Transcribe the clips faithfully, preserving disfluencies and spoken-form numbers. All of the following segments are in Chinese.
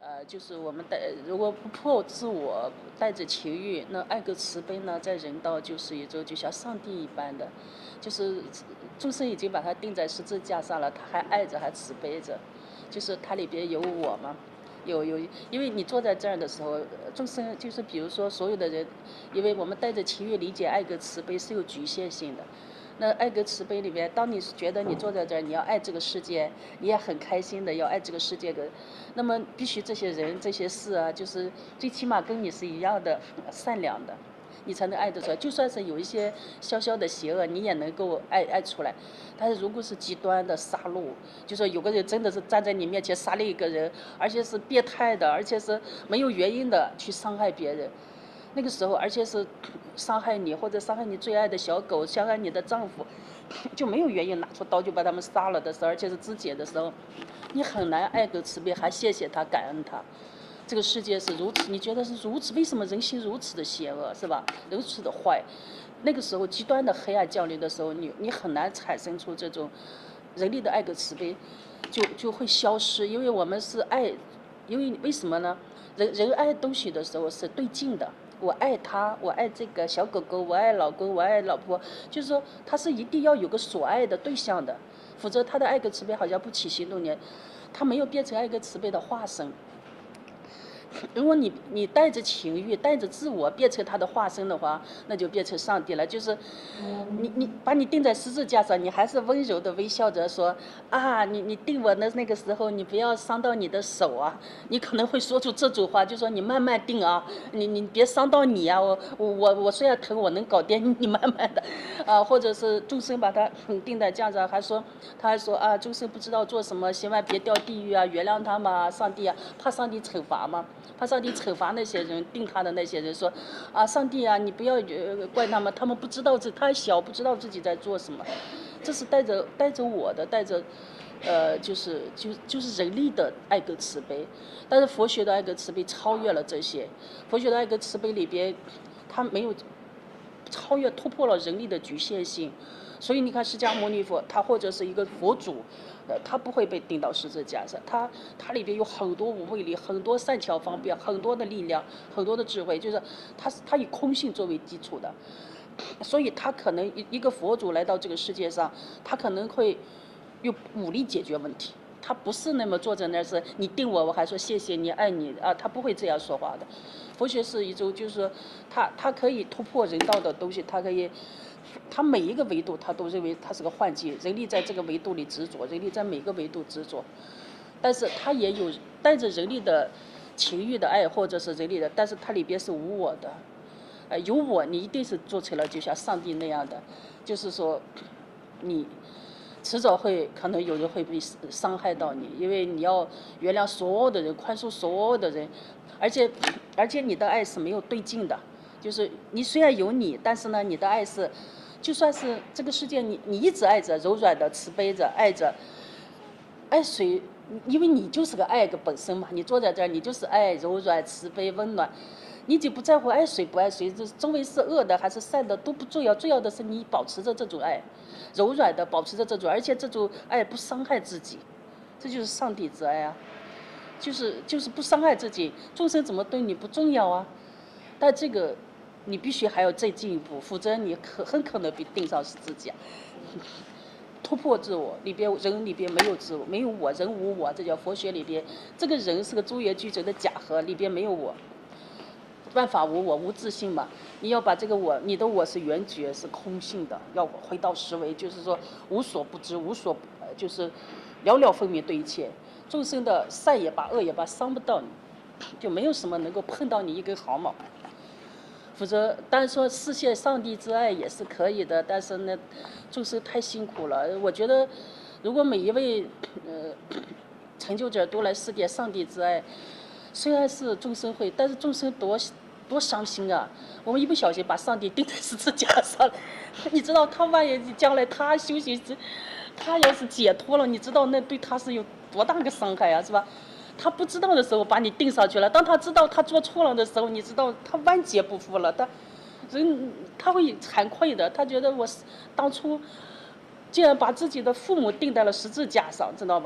呃，就是我们带如果不破自我，带着情欲，那爱个慈悲呢，在人道就是一种就像上帝一般的，就是众生已经把它钉在十字架上了，他还爱着，还慈悲着，就是它里边有我嘛。有有，因为你坐在这儿的时候，众生就是比如说所有的人，因为我们带着情欲理解爱个慈悲是有局限性的。那爱个慈悲里边，当你觉得你坐在这儿，你要爱这个世界，你也很开心的要爱这个世界的，那么必须这些人这些事啊，就是最起码跟你是一样的善良的，你才能爱得出来。就算是有一些小小的邪恶，你也能够爱爱出来。但是如果是极端的杀戮，就说有个人真的是站在你面前杀了一个人，而且是变态的，而且是没有原因的去伤害别人。那个时候，而且是伤害你或者伤害你最爱的小狗，伤害你的丈夫，就没有原因拿出刀就把他们杀了的时候，而且是肢解的时候，你很难爱个慈悲，还谢谢他，感恩他。这个世界是如此，你觉得是如此？为什么人心如此的邪恶，是吧？如此的坏？那个时候极端的黑暗降临的时候，你你很难产生出这种人类的爱个慈悲，就就会消失，因为我们是爱，因为为什么呢？人人爱东西的时候是对劲的。我爱他，我爱这个小狗狗，我爱老公，我爱老婆，就是说他是一定要有个所爱的对象的，否则他的爱个慈悲好像不起行动念，他没有变成爱个慈悲的化身。如果你你带着情欲，带着自我变成他的化身的话，那就变成上帝了。就是你你把你钉在十字架上，你还是温柔的微笑着说啊，你你钉我的那个时候，你不要伤到你的手啊。你可能会说出这种话，就说你慢慢钉啊，你你别伤到你啊。我我我我虽然疼，我能搞定，你慢慢的啊。或者是众生把他钉在架上，还说他还说啊，众生不知道做什么，千万别掉地狱啊，原谅他嘛，上帝啊，怕上帝惩罚嘛。怕上帝惩罚那些人，定他的那些人说，啊，上帝啊，你不要怪他们，他们不知道自他小，不知道自己在做什么。这是带着带着我的，带着，呃，就是就就是人力的爱跟慈悲，但是佛学的爱跟慈悲超越了这些。佛学的爱跟慈悲里边，他没有超越突破了人力的局限性。所以你看释迦牟尼佛，他或者是一个佛祖，呃，他不会被钉到十字架上，他他里边有很多无畏力，很多善巧方便，很多的力量，很多的智慧，就是他他以空性作为基础的，所以他可能一一个佛祖来到这个世界上，他可能会用武力解决问题。他不是那么坐在那儿是你定我，我还说谢谢你，爱你啊，他不会这样说话的。佛学是一种，就是说他他可以突破人道的东西，他可以。他每一个维度，他都认为他是个幻境，人力在这个维度里执着，人力在每个维度执着，但是他也有带着人力的情欲的爱，或者是人力的，但是它里边是无我的，呃，有我，你一定是做成了就像上帝那样的，就是说，你迟早会可能有人会被伤害到你，因为你要原谅所有的人，宽恕所有的人，而且而且你的爱是没有对劲的。就是你虽然有你，但是呢，你的爱是，就算是这个世界你你一直爱着，柔软的慈悲着，爱着，爱谁？因为你就是个爱个本身嘛，你坐在这儿，你就是爱柔软慈悲温暖，你已经不在乎爱谁不爱谁，这周围是恶的还是善的都不重要，重要的是你保持着这种爱，柔软的保持着这种，而且这种爱不伤害自己，这就是上帝之爱啊，就是就是不伤害自己，众生怎么对你不重要啊？但这个。你必须还要再进一步，否则你可很可能被钉上十字架。突破自我里边，人里边没有自我，没有我，人无我，这叫佛学里边，这个人是个诸缘具足的假合，里边没有我。万法无我，无自性嘛。你要把这个我，你的我是缘觉，是空性的，要回到实为，就是说无所不知，无所就是了了分明对一切。众生的善也罢，恶也罢，伤不到你，就没有什么能够碰到你一根毫毛。否则，当然说实现上帝之爱也是可以的，但是呢，众生太辛苦了。我觉得，如果每一位呃成就者都来实现上帝之爱，虽然是众生会，但是众生多多伤心啊！我们一不小心把上帝钉在十字架上，你知道他万一将来他修行时，他要是解脱了，你知道那对他是有多大个伤害啊，是吧？他不知道的时候把你钉上去了，当他知道他做错了的时候，你知道他万劫不复了，他人他会惭愧的，他觉得我当初竟然把自己的父母钉在了十字架上，知道吧？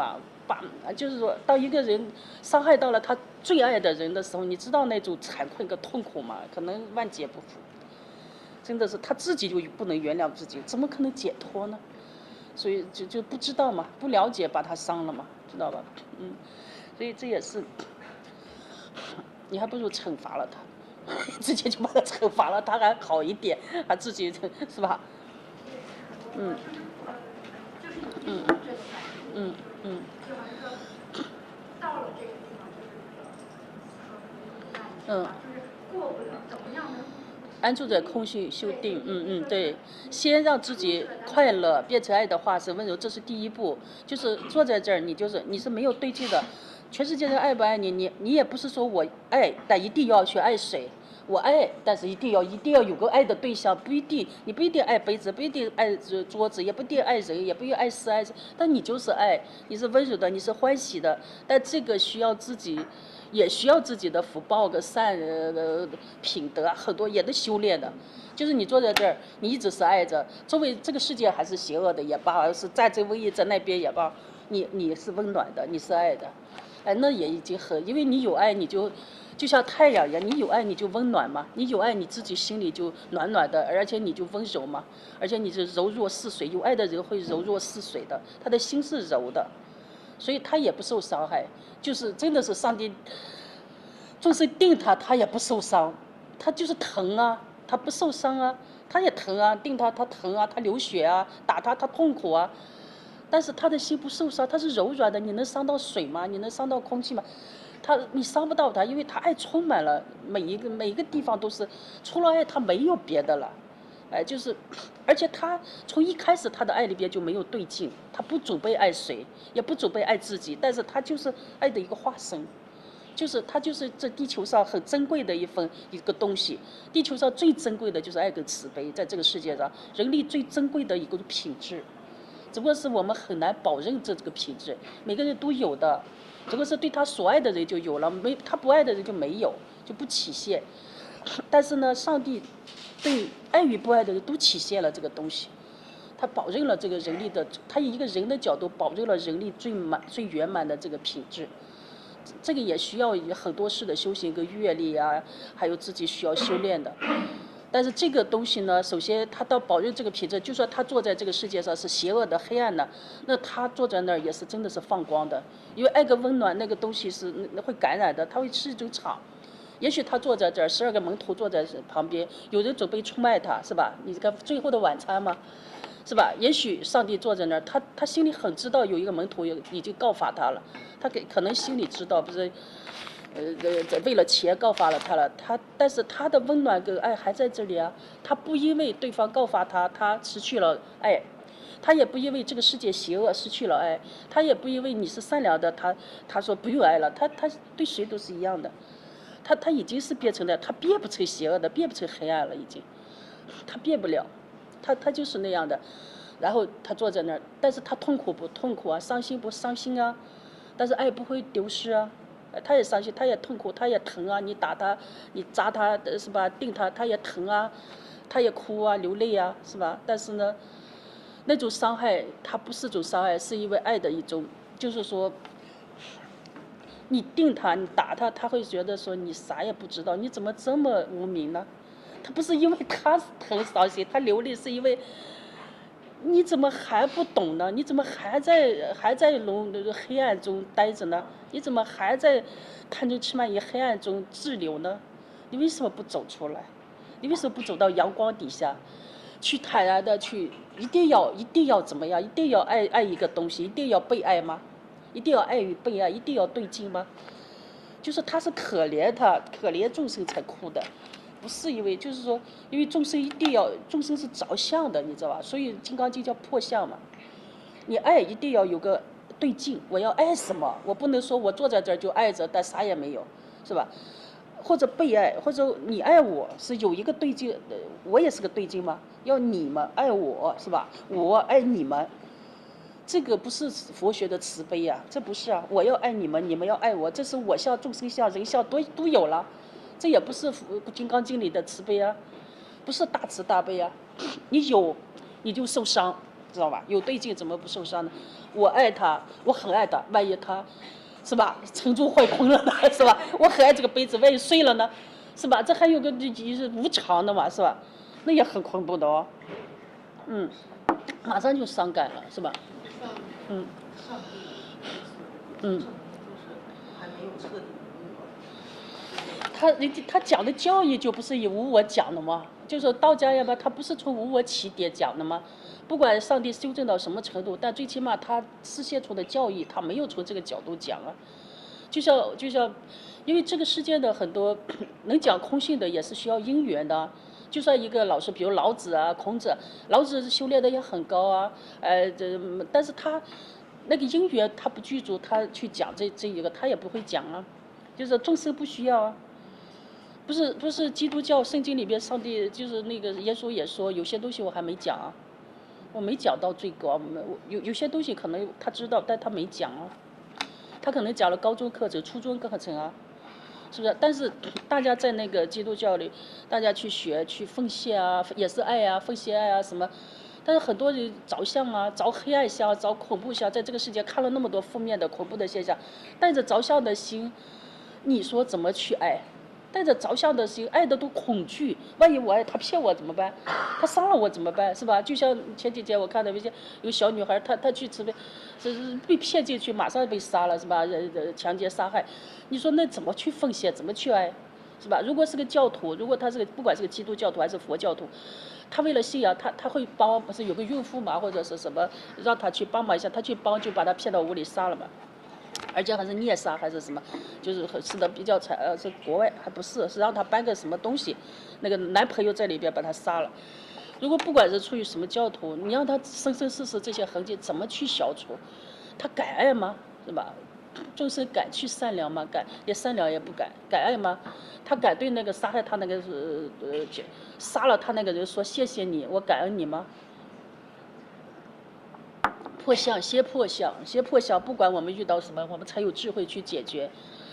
把就是说，当一个人伤害到了他最爱的人的时候，你知道那种惭愧跟痛苦吗？可能万劫不复。真的是他自己就不能原谅自己，怎么可能解脱呢？所以就就不知道嘛，不了解把他伤了嘛，知道吧？嗯，所以这也是，你还不如惩罚了他，直接就把他惩罚了，他还好一点，他自己是吧？嗯。嗯嗯嗯。 到了这个地方就是嗯，就是过不了，怎么样呢？ 安住在空性修定，嗯嗯，对，先让自己快乐，变成爱的化身温柔，这是第一步。就是坐在这儿，你就是你是没有对峙的，全世界人爱不爱你，你你也不是说我爱，但一定要去爱谁。我爱，但是一定要一定要有个爱的对象，不一定，你不一定爱杯子，不一定爱桌子，也不一定爱人，也不一定爱事爱事，但你就是爱，你是温柔的，你是欢喜的，但这个需要自己。也需要自己的福报个善呃品德很多也得修炼的，就是你坐在这儿，你一直是爱着，周围这个世界还是邪恶的也罢，是战争瘟疫在那边也罢，你你是温暖的，你是爱的，哎，那也已经很，因为你有爱，你就就像太阳一样，你有爱你就温暖嘛，你有爱你自己心里就暖暖的，而且你就温柔嘛，而且你是柔弱似水，有爱的人会柔弱似水的，他的心是柔的。所以他也不受伤害，就是真的是上帝，众生定他，他也不受伤，他就是疼啊，他不受伤啊，他也疼啊，定他他疼啊，他流血啊，打他他痛苦啊，但是他的心不受伤，他是柔软的，你能伤到水吗？你能伤到空气吗？他你伤不到他，因为他爱充满了每一个每一个地方都是，除了爱他没有别的了。哎，就是，而且他从一开始他的爱里边就没有对劲，他不准备爱谁，也不准备爱自己，但是他就是爱的一个化身，就是他就是这地球上很珍贵的一份一个东西，地球上最珍贵的就是爱跟慈悲，在这个世界上，人类最珍贵的一个品质，只不过是我们很难保证这这个品质，每个人都有的，只不过是对他所爱的人就有了，没他不爱的人就没有，就不体现。但是呢，上帝对爱与不爱的人都体现了这个东西，他保证了这个人力的，他以一个人的角度保证了人力最满最圆满的这个品质。这个也需要很多事的修行跟阅历啊，还有自己需要修炼的。但是这个东西呢，首先他到保证这个品质，就说他坐在这个世界上是邪恶的、黑暗的，那他坐在那儿也是真的是放光的，因为爱跟温暖那个东西是会感染的，它会是一种场。也许他坐在这儿，十二个门徒坐在旁边，有人准备出卖他，是吧？你这个最后的晚餐嘛，是吧？也许上帝坐在那儿，他他心里很知道有一个门徒已经告发他了，他给可能心里知道，不是，呃呃，为了钱告发了他了，他但是他的温暖跟爱还在这里啊，他不因为对方告发他，他失去了爱。他也不因为这个世界邪恶失去了爱，他也不因为你是善良的，他他说不用爱了，他他对谁都是一样的。他他已经是变成了，他变不成邪恶的，变不成黑暗了，已经，他变不了，他他就是那样的。然后他坐在那儿，但是他痛苦不痛苦啊，伤心不伤心啊，但是爱不会丢失啊，他也伤心，他也痛苦，他也疼啊，你打他，你砸他，是吧？定他，他也疼啊，他也哭啊，流泪啊，是吧？但是呢，那种伤害，它不是种伤害，是因为爱的一种，就是说。你定他，你打他，他会觉得说你啥也不知道，你怎么这么无名呢？他不是因为他疼伤心，他流泪是因为你怎么还不懂呢？你怎么还在还在龙那个黑暗中待着呢？你怎么还在贪嗔痴慢疑黑暗中滞留呢？你为什么不走出来？你为什么不走到阳光底下，去坦然的去，一定要一定要怎么样？一定要爱爱一个东西，一定要被爱吗？一定要爱与被爱，一定要对劲吗？就是他是可怜他，可怜众生才哭的，不是因为就是说，因为众生一定要，众生是着相的，你知道吧？所以《金刚经》叫破相嘛。你爱一定要有个对劲，我要爱什么？我不能说我坐在这儿就爱着，但啥也没有，是吧？或者被爱，或者你爱我是有一个对劲，我也是个对劲吗？要你们爱我，是吧？我爱你们。这个不是佛学的慈悲呀、啊，这不是啊！我要爱你们，你们要爱我，这是我相、众生相、人相都都有了，这也不是《金刚经》里的慈悲啊，不是大慈大悲啊。你有，你就受伤， 知道吧？有对劲怎么不受伤呢？我爱他，我很爱他，万一他，是吧？沉住坏空了呢，是吧？我很爱这个杯子，万一碎了呢，是吧？这还有个就是无常的嘛，是吧？那也很恐怖的哦。嗯，马上就伤感了，是吧？嗯。嗯。 还没有彻底他人家他讲的教义就不是以无我讲的吗？就是道家呀吧，他不是从无我起点讲的吗？不管上帝修正到什么程度，但最起码他示现出的教义，他没有从这个角度讲啊。就像就像，因为这个世界的很多能讲空性的也是需要因缘的。就算一个老师，比如老子啊、孔子，老子修炼的也很高啊，呃，这但是他那个因缘他不具足，他去讲这这一个他也不会讲啊，就是众生不需要啊。不是不是基督教圣经里边上帝就是那个耶稣也说有些东西我还没讲啊，我没讲到最高，有有些东西可能他知道，但他没讲啊，他可能讲了高中课程、初中课程啊，是不是？但是大家在那个基督教里，大家去学去奉献啊，也是爱啊，奉献爱啊什么。但是很多人着相啊，着黑暗相，着恐怖相，在这个世界看了那么多负面的恐怖的现象，带着着相的心，你说怎么去爱？带着着相的心，爱的都恐惧，万一我爱他骗我怎么办？他伤了我怎么办？是吧？就像前几天我看到有些有小女孩，她她去吃饭，是是被骗进去，马上被杀了，是吧？呃强奸杀害，你说那怎么去奉献？怎么去爱？是吧？如果是个教徒，如果他是个不管是个基督教徒还是佛教徒，他为了信仰，他他会帮，不是有个孕妇嘛，或者是什么，让他去帮忙一下，他去帮就把他骗到屋里杀了嘛。而且还是虐杀还是什么，就是死的比较惨，呃，是国外还不是，是让他搬个什么东西，那个男朋友在里边把他杀了。如果不管是出于什么教徒，你让他生生世世这些痕迹怎么去消除？他敢爱吗？是吧？众生敢去善良吗？敢也善良也不敢，敢爱吗？他敢对那个杀害他那个呃呃杀了他那个人说谢谢你，我感恩你吗？破相，先破相，先破相。不管我们遇到什么，我们才有智慧去解决。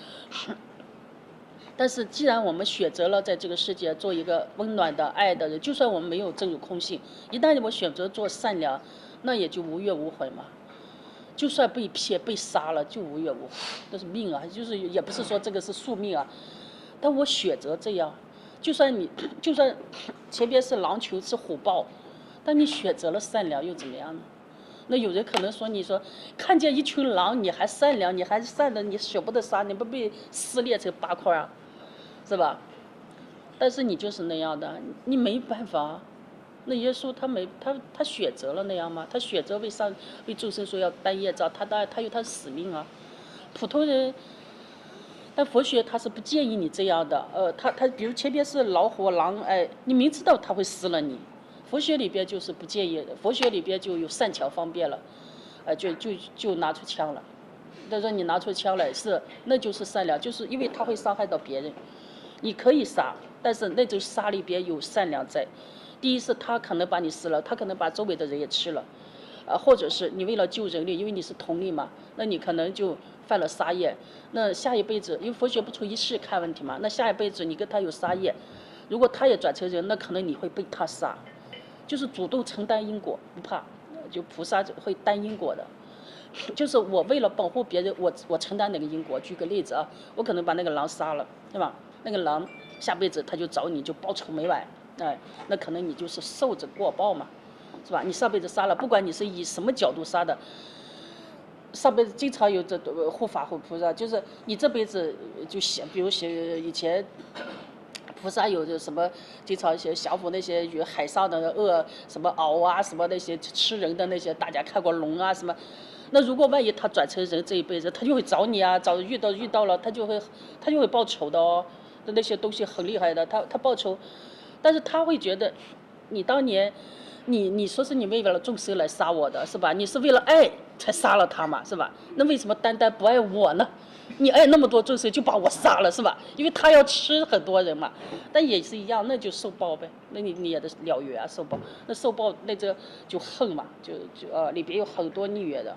但是，既然我们选择了在这个世界做一个温暖的爱的人，就算我们没有证入空性，一旦我选择做善良，那也就无怨无悔嘛。就算被骗、被杀了，就无怨无悔，那是命啊，就是也不是说这个是宿命啊。但我选择这样，就算你，就算前边是狼群是虎豹，但你选择了善良又怎么样呢？那有人可能说，你说看见一群狼，你还善良，你还善的，你舍不得杀，你不被撕裂成八块啊，是吧？但是你就是那样的，你没办法。那耶稣他没他他选择了那样吗？他选择为上为众生说要担业障，他当然他有他的使命啊。普通人，但佛学他是不建议你这样的。呃，他他比如前边是老虎狼，哎，你明知道他会撕了你。佛学里边就是不建议，佛学里边就有善巧方便了，呃，就就就拿出枪了。但是你拿出枪来是，那就是善良，就是因为他会伤害到别人，你可以杀，但是那种杀里边有善良在。第一是他可能把你撕了，他可能把周围的人也吃了，啊，或者是你为了救人类，因为你是同类嘛，那你可能就犯了杀业。那下一辈子，因为佛学不从一世看问题嘛，那下一辈子你跟他有杀业，如果他也转成人，那可能你会被他杀。就是主动承担因果，不怕，就菩萨会担因果的。就是我为了保护别人，我我承担那个因果。举个例子啊，我可能把那个狼杀了，对吧？那个狼下辈子他就找你就报仇没完，哎，那可能你就是受着过报嘛，是吧？你上辈子杀了，不管你是以什么角度杀的，上辈子经常有这护法护菩萨，就是你这辈子就想，比如想以前。菩萨有什么经常些降服那些与海上的恶什么鳌啊什么那些吃人的那些，大家看过龙啊什么，那如果万一他转成人这一辈子，他就会找你啊，找遇到遇到了他就会他就会报仇的哦，那些东西很厉害的，他他报仇，但是他会觉得你当年你你说是你为了众生来杀我的是吧？你是为了爱才杀了他嘛是吧？那为什么单单不爱我呢？你爱那么多众生就把我杀了是吧？因为他要吃很多人嘛，但也是一样，那就受报呗。那你你也得了缘啊，受报。那受报那这就恨嘛，就就呃里边有很多逆缘的。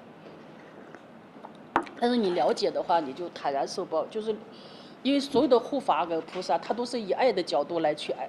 但是你了解的话，你就坦然受报，就是因为所有的护法跟菩萨，他都是以爱的角度来去爱。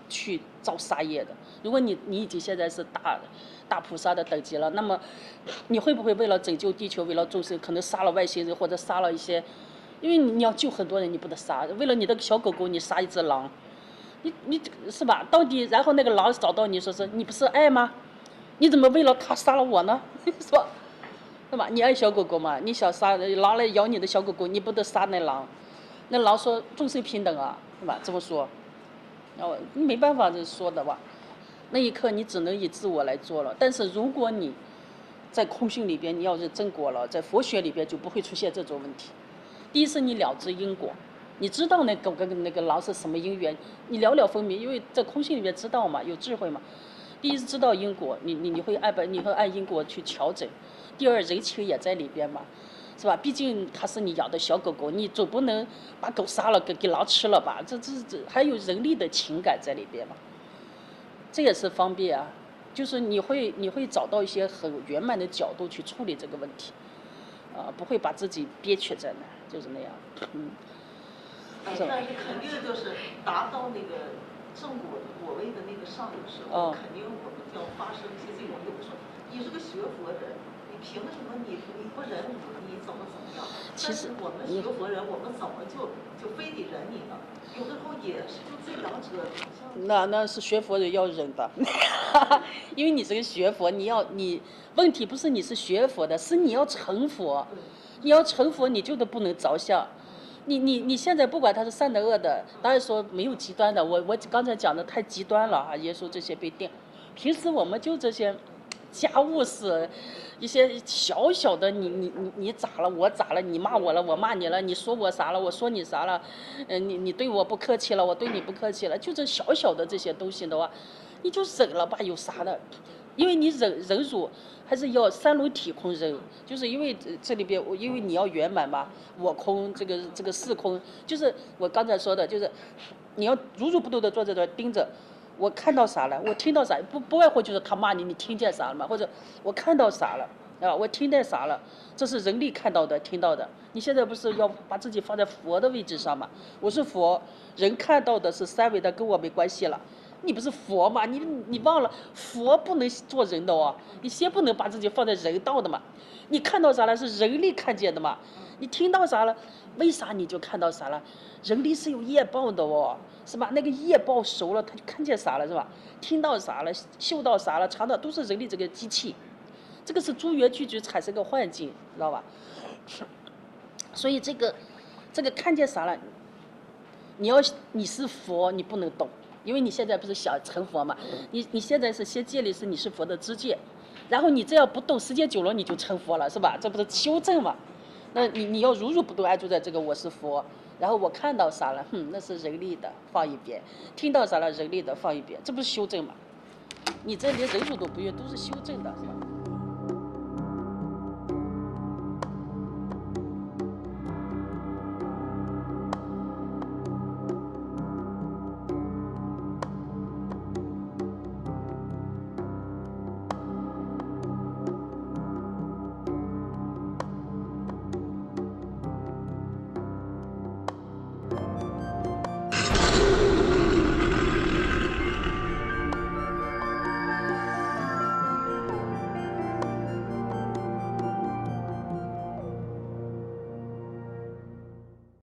去造杀业的。如果你你已经现在是大大菩萨的等级了，那么你会不会为了拯救地球，为了众生，可能杀了外星人或者杀了一些？因为你要救很多人，你不得杀。为了你的小狗狗，你杀一只狼，你你是吧？到底然后那个狼找到你说是你不是爱吗？你怎么为了它杀了我呢？是吧？是吧？你爱小狗狗嘛？你想杀狼来咬你的小狗狗，你不得杀那狼？那狼说众生平等啊，是吧？这么说，然后你没办法这说的吧？那一刻你只能以自我来做了。但是如果你在空性里边，你要是正果了，在佛学里边就不会出现这种问题。第一是你了知因果，你知道那狗跟那个狼是什么因缘，你了了分明，因为在空性里面知道嘛，有智慧嘛。第一是知道因果，你你你会按本，你会按因果去调整。第二，人情也在里边嘛，是吧？毕竟它是你养的小狗狗，你总不能把狗杀了给给狼吃了吧？这这这还有人力的情感在里边嘛，这也是方便啊。就是你会你会找到一些很圆满的角度去处理这个问题，啊、呃，不会把自己憋屈在那，就是那样，嗯。 但是肯定就是达到那个正果果位的那个上的时候， 哦、 肯定我们要发生一些这种，有的时候你是个学佛人，你凭什么你你不忍我，你怎么怎么样？但是我们学佛人，我们怎么就就非得忍你呢？有的时候也是就这两者好像。 那那是学佛人要忍的，因为你是个学佛，你要你问题不是你是学佛的，是你要成佛，你要成佛你就得不能着相。你你你现在不管他是善的恶的，当然说没有极端的，我我刚才讲的太极端了啊，耶稣这些被定，平时我们就这些家务事，一些小小的你你你你咋了我咋了，你骂我了我骂你了，你说我啥了我说你啥了，嗯、呃、你你对我不客气了我对你不客气了，就这小小的这些东西的话，你就忍了吧，有啥的？因为你忍忍辱还是要三轮体空忍，就是因为这里边，因为你要圆满嘛，我空这个这个事空，就是我刚才说的，就是你要如如不动的坐在这盯着，我看到啥了，我听到啥，不不外乎就是他骂你，你听见啥了嘛，或者我看到啥了啊，我听见啥了，这是人力看到的听到的。你现在不是要把自己放在佛的位置上嘛？我是佛，人看到的是三维的，跟我没关系了。你不是佛嘛？你你忘了，佛不能做人的哦。你先不能把自己放在人道的嘛。你看到啥了？是人力看见的嘛？你听到啥了？为啥你就看到啥了？人力是有业报的哦，是吧？那个业报熟了，他就看见啥了，是吧？听到啥了？嗅到啥了？尝到都是人力这个机器。这个是诸缘聚集产生个幻境，知道吧？所以这个这个看见啥了？你要你是佛，你不能动。因为你现在不是想成佛嘛，你你现在是先建立是你是佛的知见，然后你这样不动，时间久了你就成佛了，是吧？这不是修正嘛？那你你要如如不动安住在这个我是佛，然后我看到啥了，哼，那是人力的，放一边；听到啥了，人力的放一边，这不是修正嘛？你这连人数都不愿，都是修正的，是吧？